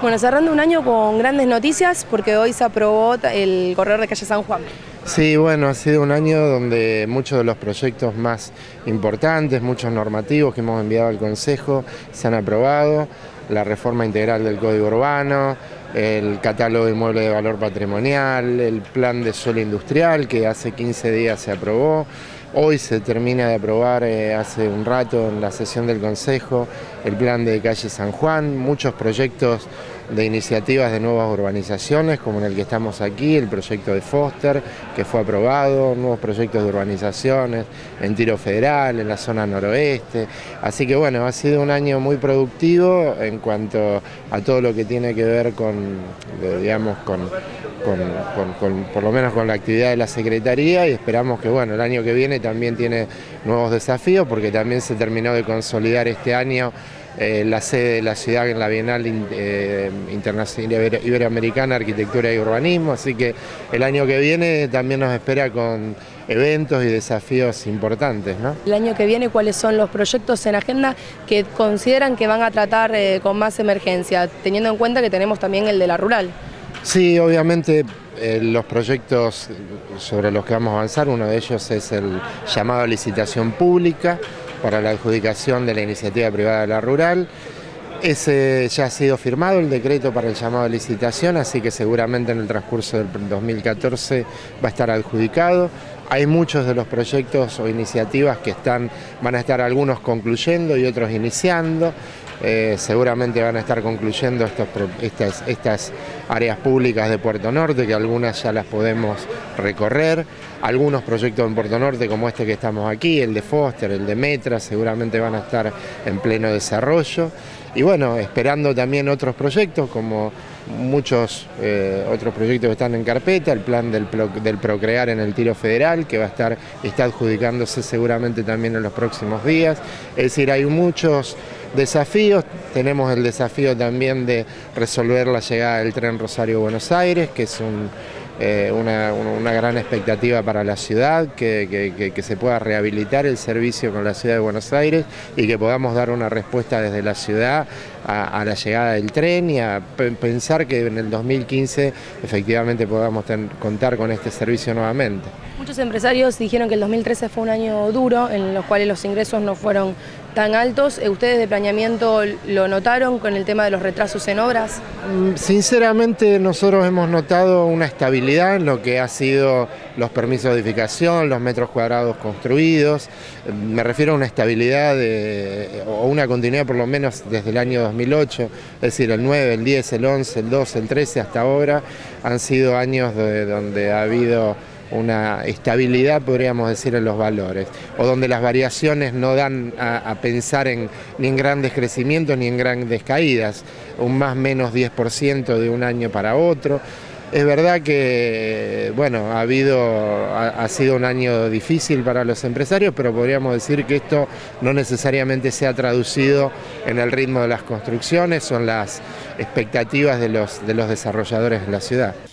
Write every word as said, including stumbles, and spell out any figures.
Bueno, cerrando un año con grandes noticias porque hoy se aprobó el corredor de calle San Juan. Sí, bueno, ha sido un año donde muchos de los proyectos más importantes, muchos normativos que hemos enviado al Consejo se han aprobado, la reforma integral del Código Urbano, el catálogo de inmuebles de valor patrimonial, el plan de suelo industrial que hace quince días se aprobó. Hoy se termina de aprobar eh, hace un rato en la sesión del Consejo el plan de calle San Juan, muchos proyectos de iniciativas de nuevas urbanizaciones, como en el que estamos aquí, el proyecto de Foster, que fue aprobado, nuevos proyectos de urbanizaciones en Tiro Federal, en la zona noroeste. Así que bueno, ha sido un año muy productivo en cuanto a todo lo que tiene que ver con, digamos, con, con, con, con por lo menos con la actividad de la Secretaría, y esperamos que bueno, el año que viene también tiene nuevos desafíos, porque también se terminó de consolidar este año Eh, la sede de la ciudad en la Bienal eh, Internacional Iberoamericana Arquitectura y Urbanismo, así que el año que viene también nos espera con eventos y desafíos importantes, ¿no? El año que viene, ¿cuáles son los proyectos en agenda que consideran que van a tratar eh, con más emergencia, teniendo en cuenta que tenemos también el de la rural? Sí, obviamente eh, los proyectos sobre los que vamos a avanzar, uno de ellos es el llamado a licitación pública para la adjudicación de la iniciativa privada de la rural. Ese ya ha sido firmado el decreto para el llamado a licitación, así que seguramente en el transcurso del dos mil catorce va a estar adjudicado. Hay muchos de los proyectos o iniciativas que están, van a estar algunos concluyendo y otros iniciando. Eh, seguramente van a estar concluyendo estos, estas, estas áreas públicas de Puerto Norte, que algunas ya las podemos recorrer. Algunos proyectos en Puerto Norte, como este que estamos aquí, el de Foster, el de Metra, seguramente van a estar en pleno desarrollo. Y bueno, esperando también otros proyectos, como muchos eh, otros proyectos que están en carpeta, el plan del, del Procrear en el Tiro Federal, que va a estar, está adjudicándose seguramente también en los próximos días. Es decir, hay muchos desafíos. Tenemos el desafío también de resolver la llegada del tren Rosario-Buenos Aires, que es un, eh, una, una gran expectativa para la ciudad, que, que, que se pueda rehabilitar el servicio con la ciudad de Buenos Aires y que podamos dar una respuesta desde la ciudad a, a la llegada del tren, y a pensar que en el dos mil quince efectivamente podamos ten, contar con este servicio nuevamente. Muchos empresarios dijeron que el dos mil trece fue un año duro, en los cuales los ingresos no fueron tan altos. ¿Ustedes de planeamiento lo notaron con el tema de los retrasos en obras? Sinceramente nosotros hemos notado una estabilidad en lo que ha sido los permisos de edificación, los metros cuadrados construidos. Me refiero a una estabilidad de, o una continuidad por lo menos desde el año dos mil ocho, es decir, el nueve, el diez, el once, el doce, el trece hasta ahora han sido años de, donde ha habido una estabilidad, podríamos decir, en los valores, o donde las variaciones no dan a, a pensar en, ni en grandes crecimientos ni en grandes caídas, un más menos diez por ciento de un año para otro. Es verdad que bueno, ha, habido, ha, ha sido un año difícil para los empresarios, pero podríamos decir que esto no necesariamente se ha traducido en el ritmo de las construcciones o en las expectativas de los, de los desarrolladores de la ciudad.